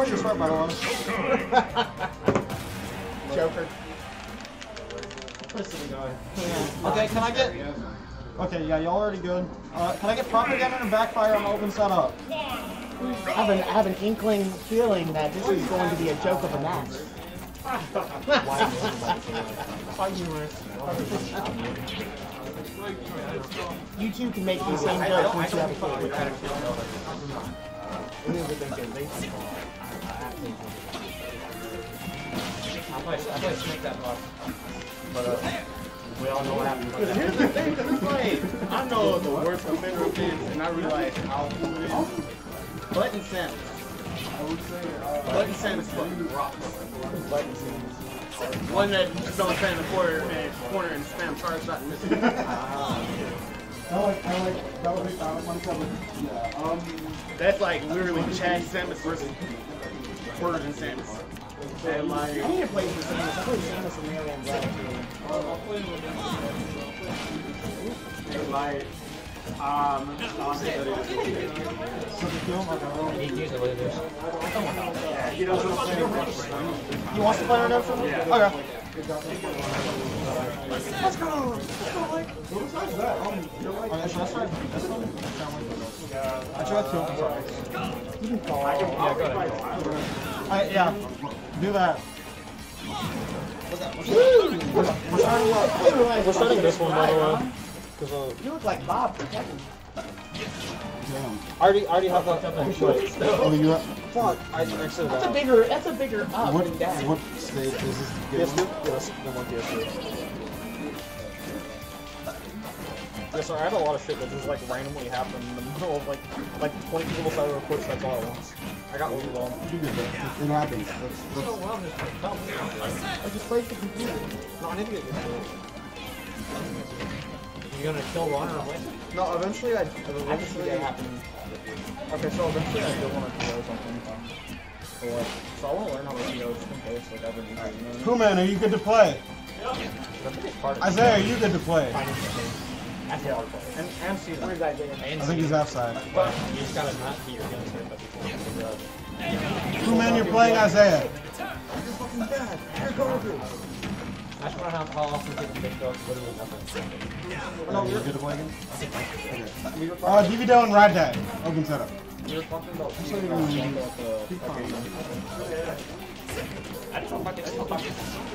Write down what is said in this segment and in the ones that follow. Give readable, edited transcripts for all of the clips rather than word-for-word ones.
was your start, by the way? Joker. Okay, can I get... Okay, yeah, y'all already good. Can I get propaganda and backfire on the open setup? I have an inkling feeling that this is going to be a joke of a match. You two can make the same joke once you have a kid. I play Snake that much. But we all know what happened. Here's the thing, because it's like, I know the worst offender of things, and I realize how cool it is. Button Samus. I would say, Button Samus fucking rocks. One that just don't stand in the corner and spam charge not missing. That's like literally Chad Samus versus Version Samus. And like, I need to play for Samus. I played Samus and Marianne Black. like, You want to play Redemption? Yeah. Okay. Let's go! Okay, should I start this one? I tried to. You can call. Yeah, go ahead. Yeah, do that. We're starting this one, by the way. You look like Bob for Tekken. I already have that. Oh, you have? Fuck, I exited That's out. a bigger up than down. What stage is this? PS2? Yes, the one PS2. Yes, sir, I had a lot of shit that just like randomly happened in the middle of like 20 people decided to record sets all at once. I got overwhelmed. You did that. It happens. I just played the computer. No, I didn't get used to it. You gonna kill one or what? No, eventually I just see that happen. Okay, so eventually I do want to do something. So like, so I want to learn how to do just in case like I've been using it. Crewman, are you good to play? Isaiah, are you good to play? And see, where's Isaiah? I think he's outside. But you just gotta not be your gun turn, but before you figure out. Crewman, you're playing Isaiah. I just want to know how often people make dogs literally nothing. No, you're good to play again? Okay. DVDO and Ride Dad. Open setup. We were talking about I don't know if I can still talk.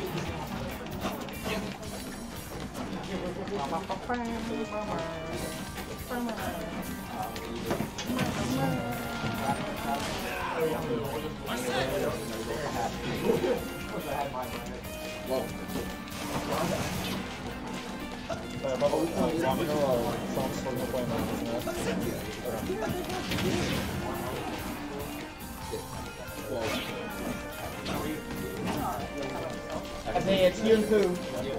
Isaiah, it's you and Pooh.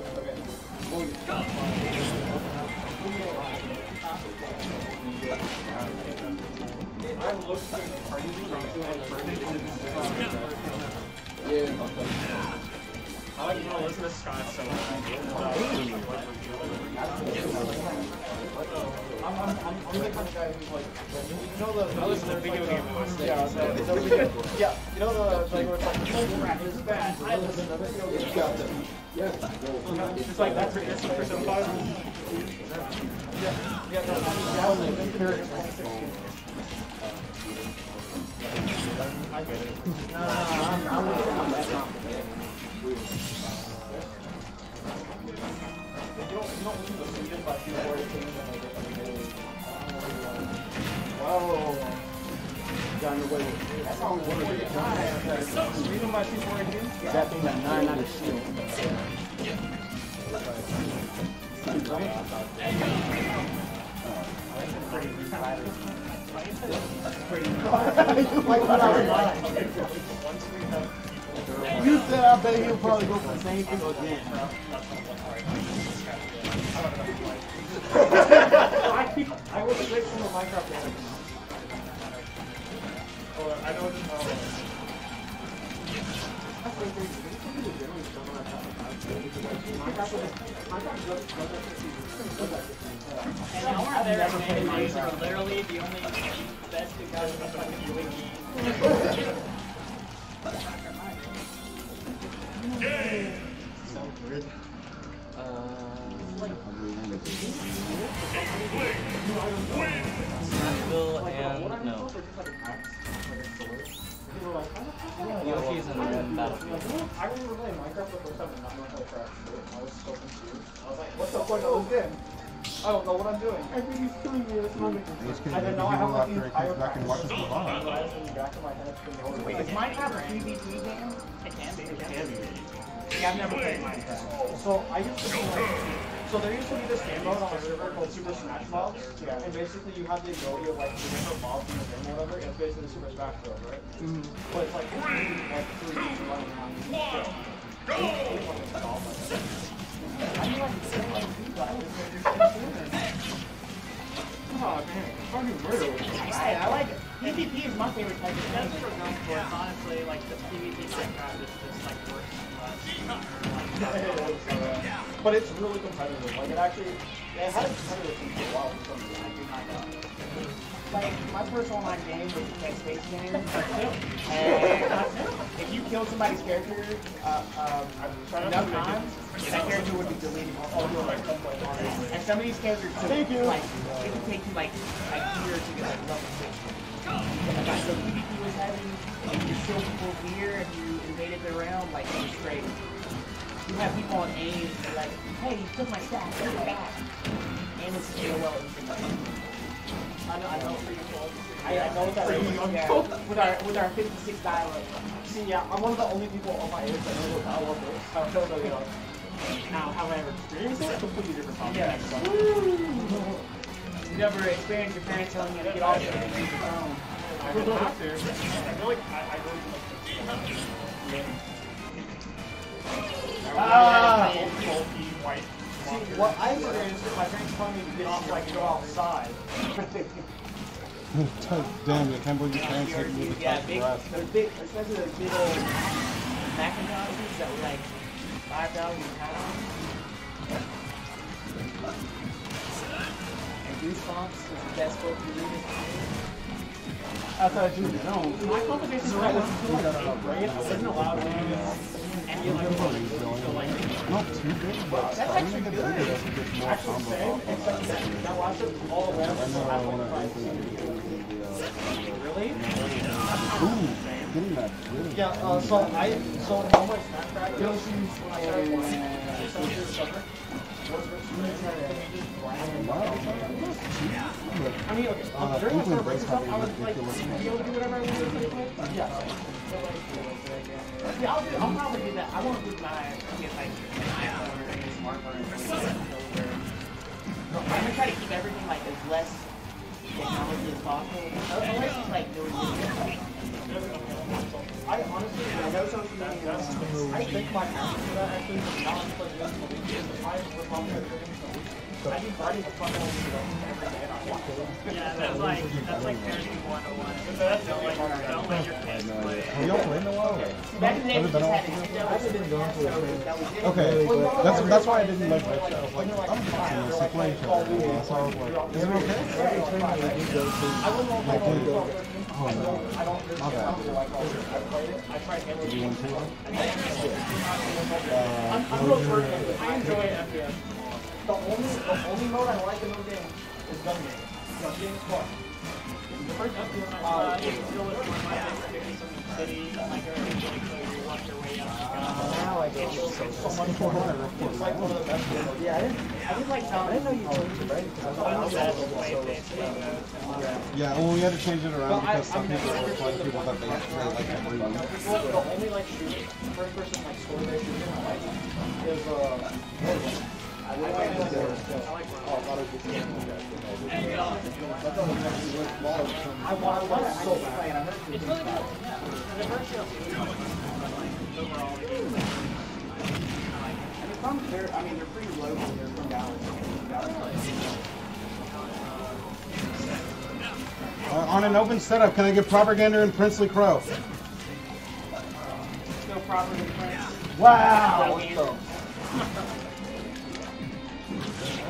I like to listen to Scott so much. I'm the kind of guy who's like, you know the I listen to video game voice. yeah, you know the like where it's like rap is bad. I listen to video game. It's like that's for some fun. Yeah, that was like very I get it. No, I'm with you on that. You don't listen to Sweden by few words and whoa. Got in the way. That's how we work with it. Sweden by few words here? That thing that 9 out of shield. You said I bet he'll probably go for the same thing again. I will switch from the Minecraft game. I know this Literally the only best guys in the fucking wiki. Nashville and no. Yoshi's in Rend Battlefield. I remember playing Minecraft the first time and not knowing how to craft shit. I was so confused. I was like, what's the point of this game? I don't know what I'm doing. Everything's killing me. That's not making sense. I didn't know I have like the entire back and watch this move on. Wait, is Minecraft a PvP game? It can be. It can be. Yeah, I've never played Minecraft. So I used to be like, so there used to be this game mode on my server called Super Smash Mobs. Yeah. And basically you have the ability of like different mobs in the game or whatever. It's basically Super Smash Bros, right? Mm-hmm. But it's like three running around and shit. Go! Oh man, fucking murder. I like it. PvP is my favorite type of game. That's what we're going for. It's honestly like the PvP Minecraft is just like worse than But it's really competitive. Like it actually, it had a competitive thing for a while. For some reason. I do not know. Like my first online game was a text-based game. And if you killed somebody's character enough times, that character would be deleted. And some of these characters took like it would take you like a year to get like level 6. So PvP was heavy, and you kill people's gear and you invaded their realm, like it was straight. You have people on aim, they're like, hey, you took my stack, take it back. And it's AOL instant. I know what that is. Yeah, with our 56 dial-up. See, yeah, I'm one of the only people on my age that knows what dial-up is. I don't know, you know. Now, have I ever experienced it? Completely different topic. Yeah. You never experienced your parents telling you to get off it and use your phone. I don't have to. I feel like I really like white. See, what I experienced is my parents telling me to get off, like, go outside. Damn, I can't believe your parents hit you with the touch grass. Those big, especially those big old Macintoshes that were like 5,000 pounds. And Goosebumps is the best book you read in the I thought you know. My competition was right. I wasn't allowed to Not too big, but that's actually good. Actually, same, except that I watched it all around. Really? Ooh, getting that really. Yeah, so on my Snapchat, Yoshi's I mean, okay, during my summer break and stuff, I was like, be able to do whatever I wanted to do. Yeah. Yeah, I'll probably do that. I won't do my get like an iPhone or any smartphone or anything. I'm gonna try to keep everything like as less technology as possible. Unless it's like doing I honestly, I know something I think my answer to that actually is not because that's what we do. I was talking about doing something. I do writing the front end every day and I watch it. Yeah, that's like parenting 101. Don't let your kids play. Have y'all played in a while? back in the day, we just had Okay, that's why I didn't like that show. I was like, I'm just playing each other. So I was like, is it okay? Oh no. My bad. I tried Do you want to take one? I'm real short. I enjoy FPS. The only mode I like in those games is gun game. Gun game is fun. The first FPS I still was one of my favorite games in the city. Like everything, so you walk your way up. Now I get you so much fun. It's like one of the best games. Yeah, I didn't like I didn't know you changed it, right? Yeah, well, we had to change it around because some people were playing people that they like every week. The only like shooting, first person like story-based shooting I like is I like I want so bad. It's really good. Yeah. The first show overall the game. I mean, they're pretty local. They're from Dallas. On an open setup, can I get propaganda in Princely Crow? Still properly Prince. Wow!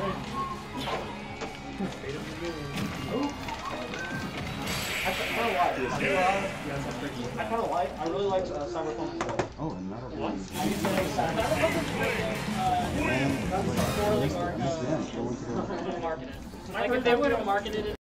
I don't know why. I kind of like. I really like Cyberpunk. Oh, and that'll be. Marketed. I heard they would have marketed it.